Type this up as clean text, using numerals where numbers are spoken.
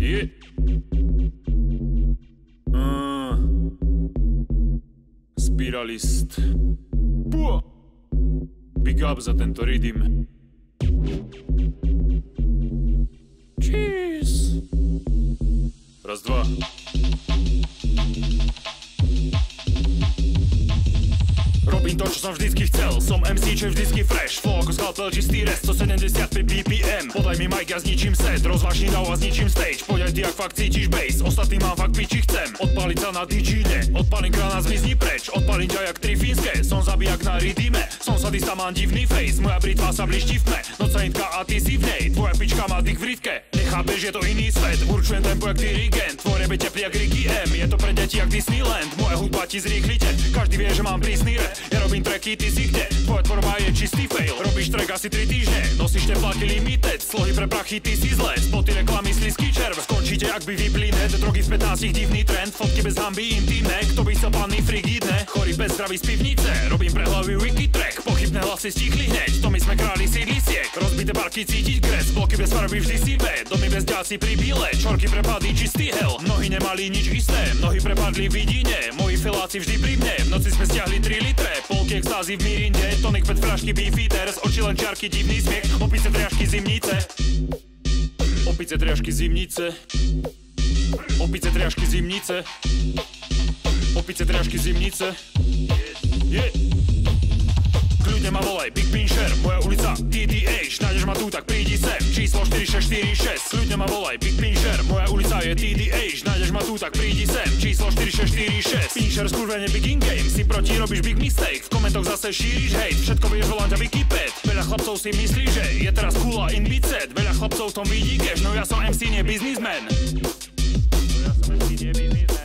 Yeah. Spiralist. Big up za tento rhythm. Cheers. Raz, dva. Robím to, čo som vždycky chcel. Som MC, čo je vždycky fresh. Flow ako skalpel, čistý rest, 175 BPM. Podaj mi mic, ja zničím set. Rozvážni dau a zničím stage. Poď aj ty, ak fakt cítiš bass. Ostatný mám fakt piči chcem. Odpaliť sa na DJine. Odpalím krána, zmizni preč. Odpalím ťa jak tri fínske. Som zabijak na rytime. Som sadista, mám divný face. Moja britva sa bliští v tme. Nocaintka a ty si v nej. Tvoja pička má dick v rytke. Nechápeš, je to iný svet. Určujem tempo jak dirigent. Tvoj rebe teplý jak Ricky M. Je to pre deti jak Disneyland. Moja hudba ti zrýchlite. Každý vie, že mám prísny rap. Ja robím tracky, ty si kde? Tvoja tvorba je čistý fail. Robíš track asi 3 týždne. Nosíš tepláky limited. Slohy pre prachy, ty si zle. Spoty reklamy, slizký červ. Skončíte, ak by vypli net. Drogy v 15 divný trend. Fotky bez hanby, intimné. Kto by chcel panný frigidne? Chorý bez zdravý z pivnice. Robím pre hlavy wiki track. Pochybné hlasy stichli hneď. To my sme králi sídlisiek. Rozbité barky cítiť gres. Bloky bez farby vždy si ve. Domy bez ďáci pri bíle. Čorky prepadli čistý hell. Nohy nemali nič isté. Nohy prepadli v vidine. Moji feláci vždy pri mne. V noci sme stiahli 3 litre. Polky extázy v Mirinde. Tonik pet frašky beefeaters. Oči len čiarky, divný smiech. Opice triašky zimnice. Opice triašky zimnice. Opice triašky zimnice. Opice triašky zimnice. Yeah. Kľudne ma volaj, Big Pincher, moja ulica TDH. Nájdeš ma tu, tak prídi sem, číslo 4646. Kľudne ma volaj, Big Pincher, moja ulica je TDH. Nájdeš ma tu, tak prídi sem, číslo 4646. Pincher, skurvene big in game, si proti, robíš big mistake. V komentoch zase šíriš hate, všetko vieš, volám ťa Wikiped. Veľa chlapcov si myslí, že je teraz cool a in beat set. Veľa chlapcov v tom vidí cash, no ja som MC, nie businessman. No ja som MC, nie businessman.